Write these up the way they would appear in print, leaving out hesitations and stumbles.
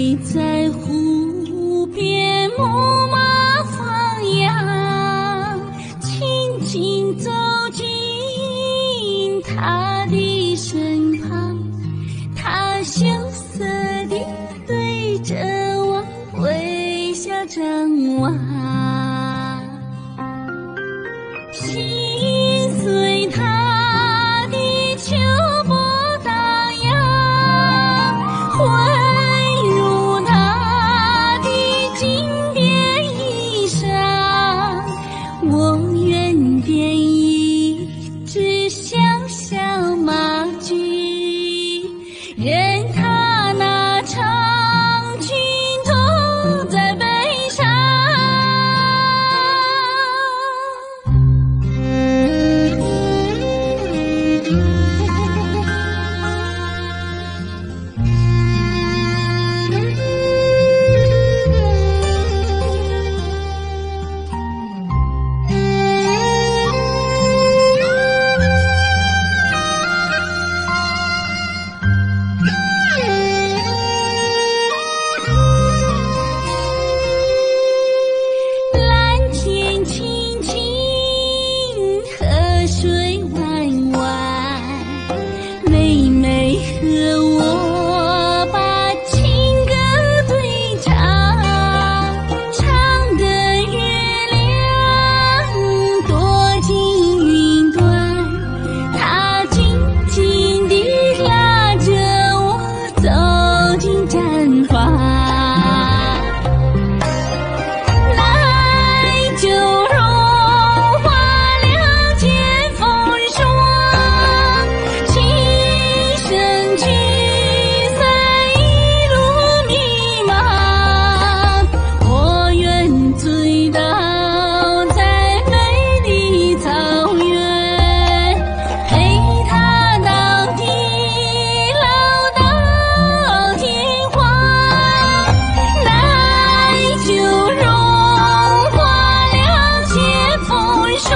妹在湖边牧马放羊，轻轻走进他的身旁，他羞涩地对着我微笑张望，心随他的秋波荡漾，混入他的金边衣裳。我愿编一支小小马驹，任他那长裙拖在背上。蓝天青青，河水弯弯，妹妹和我把情歌对唱，唱得月亮躲进云端，她紧紧地拉着我走进毡房。就融化了剑锋霜，琴声驱散一路迷茫。我愿醉倒在美丽草原，陪她到地老到天荒。来就融霜，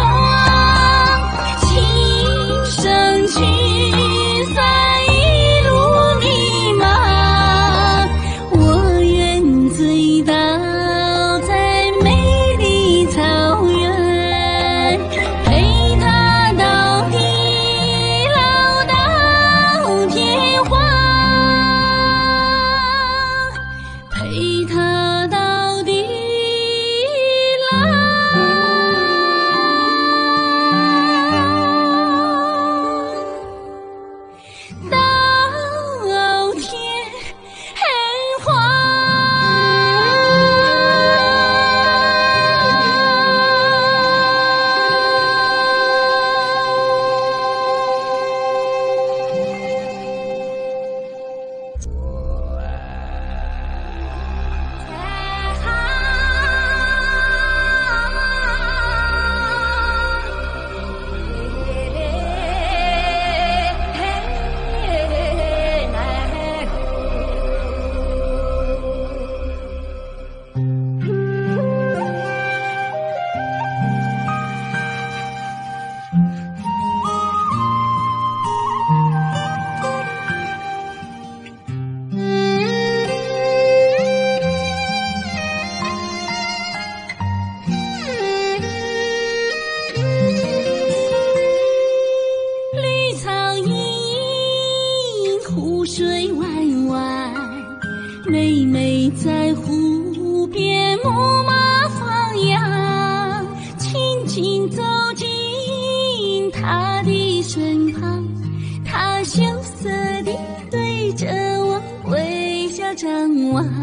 琴声驱散一路迷茫。我愿醉倒在美丽草原，陪她到地老到天荒，陪她到地老。到天荒。绿草茵茵，湖水弯弯，妹妹在湖边牧马放羊，轻轻走进她的身旁，她羞涩地对着我微笑张望。